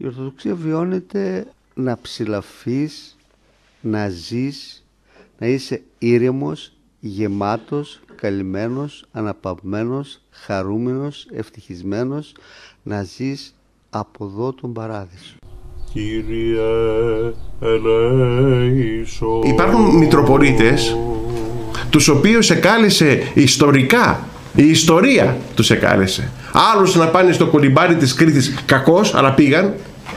Η Ορθοδοξία βιώνεται να ψηλαφείς, να ζεις, να είσαι ήρεμος, γεμάτος, καλυμμένος, αναπαυμένος, χαρούμενος, ευτυχισμένος, να ζεις από εδώ τον παράδεισο. Κύριε ελέησον. Υπάρχουν μητροπολίτες τους οποίους εκάλεσε ιστορικά, η ιστορία τους εκάλεσε. Άλλους να πάνε στο κολυμπάρι της Κρήτης, κακώς, αλλά πήγαν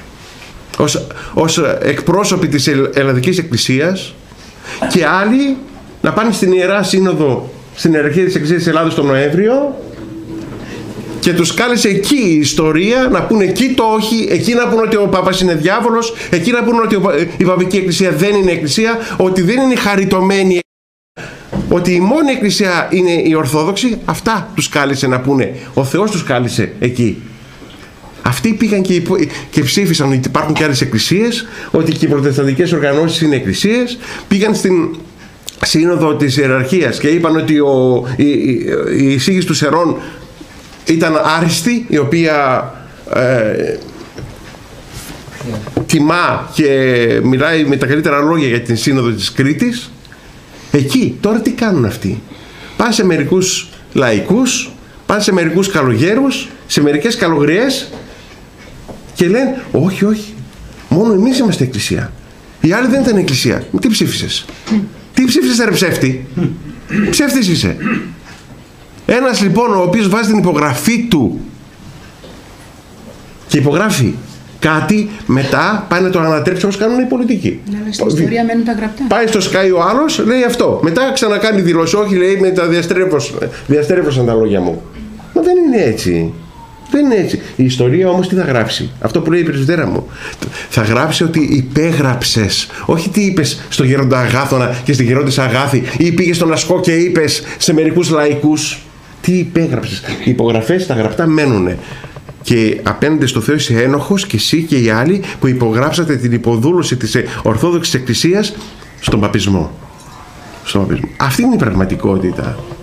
ως εκπρόσωποι της Ελλαδικής Εκκλησίας, και άλλοι να πάνε στην Ιερά Σύνοδο, στην Ιεραρχία της Εκκλησίας της Ελλάδος τον Νοέμβριο, και τους κάλεσε εκεί η ιστορία να πούνε εκεί το όχι, εκεί να πούνε ότι ο Παπάς είναι διάβολος, εκεί να πούνε ότι η Παπική Εκκλησία δεν είναι Εκκλησία, ότι δεν είναι χαριτωμένη, ότι η μόνη Εκκλησία είναι η Ορθόδοξη. Αυτά τους κάλεσε να πούνε. Ο Θεός τους κάλεσε εκεί. Αυτοί πήγαν και ψήφισαν ότι υπάρχουν και άλλες εκκλησίες, ότι και οι προτεσταντικές οργανώσεις είναι εκκλησίες. Πήγαν στην Σύνοδο της Ιεραρχίας και είπαν ότι η εισήγηση του Σερών ήταν άριστη, η οποία τιμά και μιλάει με τα καλύτερα λόγια για την Σύνοδο της Κρήτης. Εκεί τώρα τι κάνουν αυτοί? Πάνε σε μερικούς λαϊκούς, πάνε σε μερικούς καλογέρους, σε μερικές καλογριές και λένε όχι, όχι, μόνο εμείς είμαστε εκκλησία, οι άλλοι δεν ήταν εκκλησία. Τι ψήφισες? Τι ψήφισες, ρε ψεύτη? Ψεύτης είσαι. Ένας λοιπόν ο οποίος βάζει την υπογραφή του και υπογράφει κάτι, μετά πάει να το ανατρέψει όπως κάνουν οι πολιτικοί. Αλλά στην ιστορία μένουν τα γραπτά. Πάει στο Sky ο άλλος, λέει αυτό. Μετά ξανακάνει δηλώση, όχι, λέει, με τα διαστρέφωσαν τα λόγια μου. Μα δεν είναι έτσι. Δεν είναι έτσι. Η ιστορία όμως τι θα γράψει? Αυτό που λέει η πρεσβυτέρα μου. Θα γράψει ότι υπέγραψες. Όχι τι είπες στο γέροντα Αγάθωνα και στη γερόντισσα Αγάθη, ή πήγες στον Ασκό και είπες σε μερικούς λαϊκούς. Τι υπέγραψες? Οι υπογραφές, τα γραπτά μένουνε. Και απέναντι στο Θεό είσαι ένοχος, και εσύ και οι άλλοι που υπογράψατε την υποδούλωση της Ορθόδοξης Εκκλησίας στον παπισμό. Αυτή είναι η πραγματικότητα.